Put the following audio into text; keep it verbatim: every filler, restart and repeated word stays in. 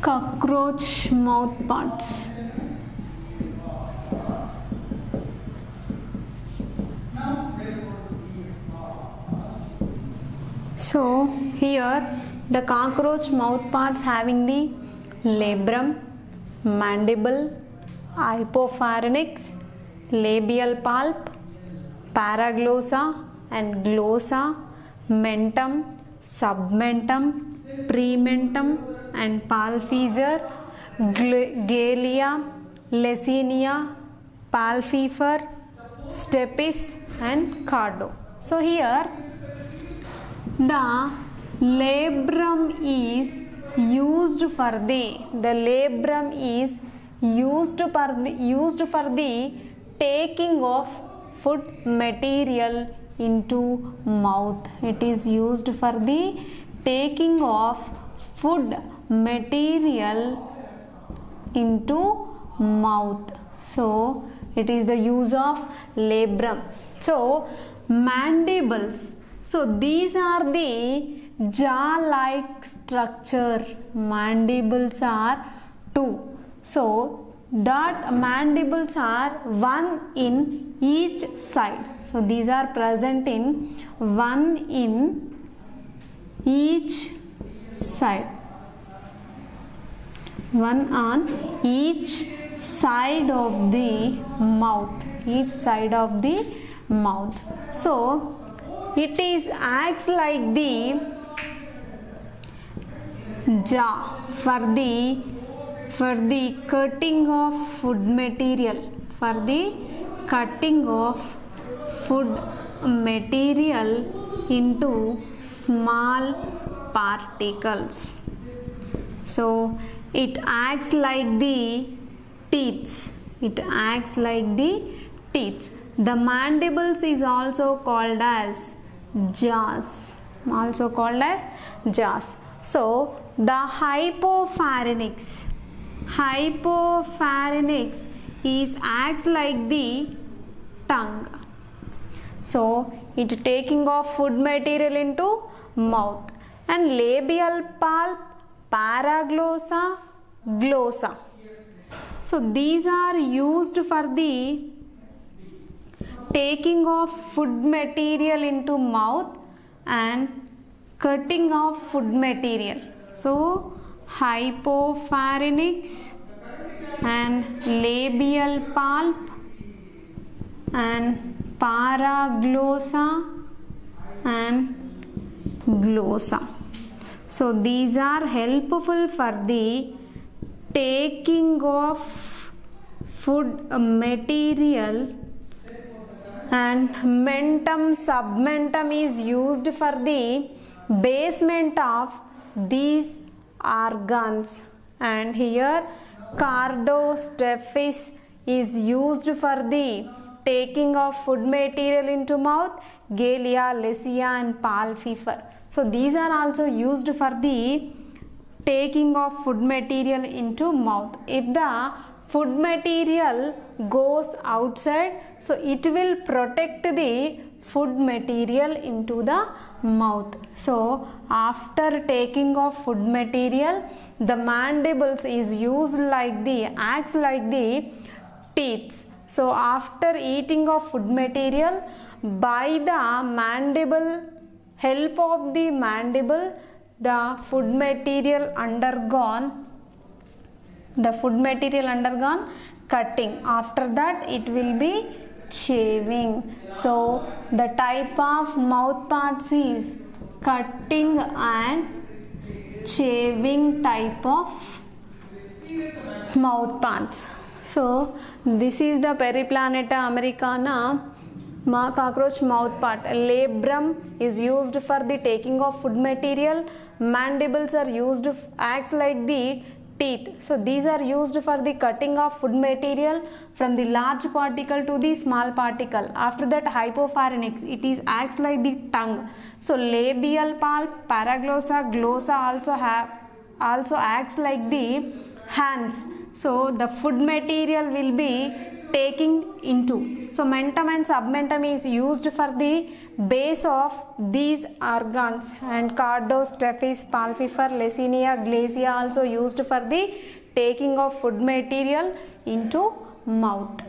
cockroach mouth parts. So here the cockroach mouth parts having the labrum, mandible, hypopharynx, labial pulp, paraglossa and glossa, mentum, submentum, prementum and palfezer, galea, lecinia, palfifer, stapes and cardo. So here the labrum is used for the the labrum is used for the used for the taking of food material into mouth. It is used for the taking of food material into mouth. So it is the use of labrum. So mandibles. So these are the jaw-like structure. Mandibles are two. So that mandibles are one in each side. So these are present in one in each side. One on each side of the mouth. Each side of the mouth. So it is acts like the jaw for the for the cutting of food material, for the cutting of food material into small particles. So it acts like the teeth. It acts like the teeth. The mandibles is also called as jaws. Also called as jaws. So the hypopharynx. Hypopharynx is acts like the tongue. So it taking of food material into mouth. And labial pulp, paraglossa, glossa. So these are used for the taking of food material into mouth and cutting of food material. So hypopharynx and labial pulp and paraglossa and glossa. So these are helpful for the taking of food material, and mentum, submentum is used for the basement of these organs, and here cardo, stapes is used for the taking of food material into mouth, galea, lecinia and palfifer. So these are also used for the taking of food material into mouth. If the food material goes outside, so it will protect the food material into the mouth. So after taking of food material, the mandibles is used like the acts like the teeth. So after eating of food material, by the mandible, help of the mandible, the food material undergone the food material undergone cutting. After that it will be chewing. So the type of mouth parts is cutting and chewing type of mouth parts. So this is the Periplaneta americana cockroach mouth part. Labrum is used for the taking of food material. Mandibles are used acts like the teeth. So these are used for the cutting of food material from the large particle to the small particle. After that hypopharynx, it is acts like the tongue. So labial pulp, paraglossa, glossa also have also acts like the hands. So the food material will be taking into. So mentum and submentum is used for the base of these organs, and cardo, stapes, palpifer, lecinia, glacia also used for the taking of food material into mouth.